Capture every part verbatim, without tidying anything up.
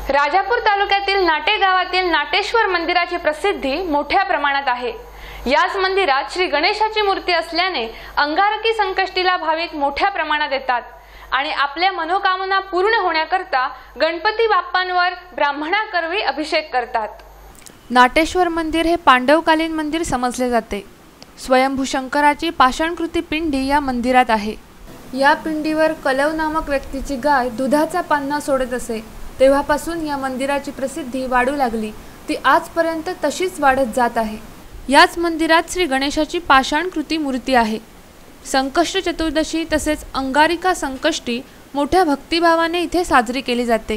राजापूर तालुक्यातील नाटे गावातील नाटेश्वर मंदिराची प्रसिद्धी मोठ्या प्रमाणात आहे। याच मंदिरात श्री गणेशाची मूर्ती असल्याने अंगारकी संकष्टीला भाविक मोठ्या प्रमाणात येतात आणि आपल्या मनोकामना पूर्ण होण्याकरता गणपती बाप्पांवर ब्राह्मणाकरवी अभिषेक करतात। नाटेश्वर मंदिर हे पांडवकालीन मंदिर समजले जाते। स्वयंभू शंकराची पाषाणकृती पिंडी या मंदिरात आहे। या पिंडीवर कलव नामक व्यक्तीची गाय दुधाचा पान्हा सोडत असे। तेव्हापासून या मंदिराची प्रसिद्धी वाढू लागली, ती आजपर्यंत तशीच वाढत जात आहे। याच मंदिरात श्री गणेशाची पाषाणकृती मूर्ती आहे। संकष्ट चतुर्दशी तसेच अंगारिका संकष्टी मोठ्या भक्तिभावाने इथे साजरी केली जाते।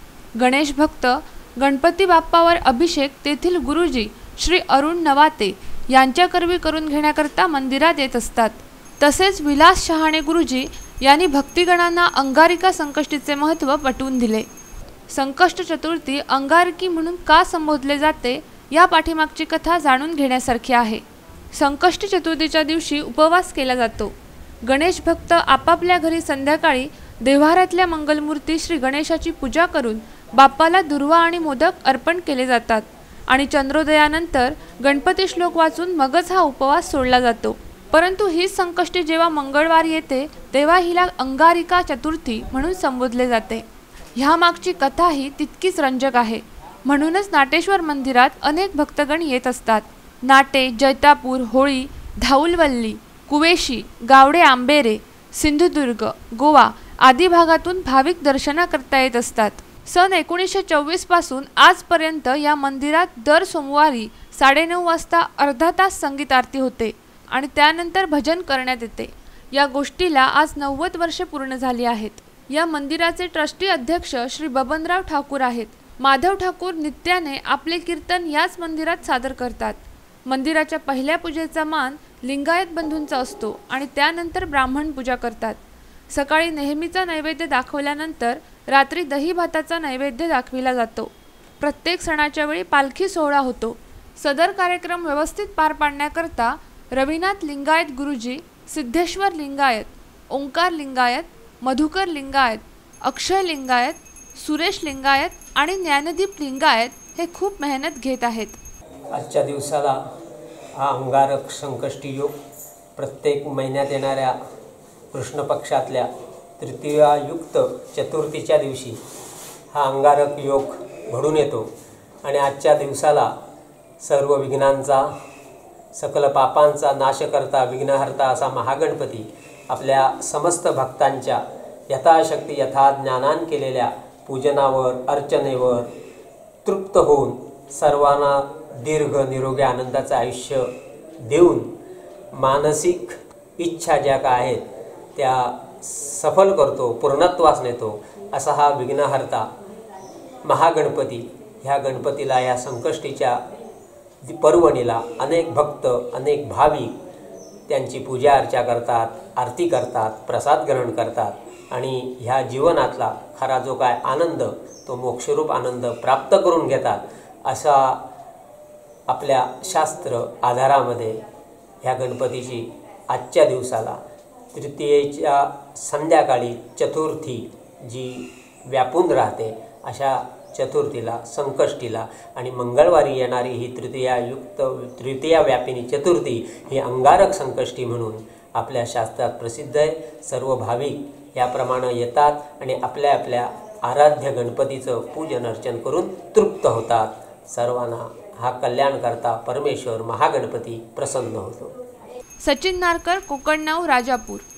गणेश भक्त गणपती बाप्पावर अभिषेक तेथील गुरुजी श्री अरुण नवाते यांच्याकरवी करून घेण्याकरता मंदिरात येत असतात। तसेच विलास शहाणे गुरुजी यांनी भक्तिगणांना अंगारिका संकष्टीचे महत्त्व पटवून दिले। संकष्ट चतुर्थी अंगारकी म्हणून का संबोधले जाते या पाठीमागची कथा जाणून घेण्यासारखी आहे। संकष्ट चतुर्थीच्या दिवशी उपवास केला जातो। गणेश भक्त आपापल्या घरी संध्याकाळी देव्हाऱ्यातल्या मंगलमूर्ती श्री गणेशाची पूजा करून बाप्पाला दुर्वा आणि मोदक अर्पण केले जातात आणि चंद्रोदयानंतर गणपती श्लोक वाचून मगच हा उपवास सोडला जातो। परंतु ही संकष्टी जेव्हा मंगळवार येते तेव्हा हिला अंगारिका चतुर्थी म्हणून संबोधले जाते। ह्या मागची कथा ही तितकीच रंजक आहे, म्हणूनच नाटेश्वर मंदिरात अनेक भक्तगण येत असतात। नाटे, जैतापूर, होळी, धाऊलवल्ली, कुवेशी, गावडे आंबेरे, सिंधुदुर्ग, गोवा आदी भागातून भाविक दर्शनाकरता येत असतात। सन एकोणीसशे चोवीस पासून आजपर्यंत या मंदिरात दर सोमवारी साडेनऊ वाजता अर्धा तास संगीत आरती होते आणि त्यानंतर भजन करण्यात येते। या गोष्टीला आज नव्वद वर्षे पूर्ण झाली आहेत। या मंदिराचे ट्रस्टी अध्यक्ष श्री बबनराव ठाकूर आहेत। माधव ठाकूर नित्याने आपले कीर्तन याच मंदिरात सादर करतात। मंदिराच्या पहिल्या पूजेचा मान लिंगायत बंधूंचा असतो आणि त्यानंतर ब्राह्मण पूजा करतात। सकाळी नेहमीचा नैवेद्य दाखवल्यानंतर रात्री दही भाताचा नैवेद्य दाखविला जातो। प्रत्येक सणाच्या वेळी पालखी सोहळा होतो। सदर कार्यक्रम व्यवस्थित पार पाडण्याकरता रविनाथ लिंगायत गुरुजी, सिद्धेश्वर लिंगायत, ओंकार लिंगायत, मधुकर लिंगायत, अक्षय लिंगायत, सुरेश लिंगायत आणि ज्ञानदीप लिंगायत हे खूप मेहनत घेत आहेत। आजच्या दिवसाला हा अंगारक संकष्टी योग प्रत्येक महिन्यात येणाऱ्या कृष्ण पक्षातल्या तृतीयायुक्त चतुर्थीच्या दिवशी हा अंगारक योग घडून येतो आणि आजच्या दिवसाला सर्व विघ्नांचा, सकल पापांचा नाश करता विघ्नहर्ता असा महागणपती आपल्या समस्त भक्तांच्या यथाशक्ती यथा ज्ञानान केलेल्या पूजनावर, अर्चनेवर तृप्त होऊन सर्वांना दीर्घ निरोगी आनंदाचं आयुष्य देऊन मानसिक इच्छा ज्या काय आहेत त्या सफल करतो, पूर्णत्वास नेतो असा हा विघ्नहर्ता महागणपती। ह्या गणपतीला या संकष्टीच्या पर्वणीला अनेक भक्त, अनेक भाविक त्यांची पूजा अर्चा करतात, आरती करतात, प्रसाद ग्रहण करतात आणि ह्या जीवनातला खरा जो काय आनंद तो मोक्षरूप आनंद प्राप्त करून घेतात असा आपल्या शास्त्र आधारामध्ये ह्या गणपतीची आजच्या दिवसाला तृतीयेच्या संध्याकाळी चतुर्थी जी व्यापून राहते अशा चतुर्थीला, संकष्टीला आणि मंगळवारी येणारी ही तृतीयायुक्त तृतीया व्यापिनी चतुर्थी ही अंगारक संकष्टी म्हणून आपल्या शास्त्रात प्रसिद्ध आहे। सर्व भाविक याप्रमाणे येतात आणि आपल्या आपल्या आराध्य गणपतीचं पूजन अर्चन करून तृप्त होतात। सर्वांना हा कल्याण करता परमेश्वर महागणपती प्रसन्न होतो। सचिन नारकर, कोकण नाऊ, राजापूर।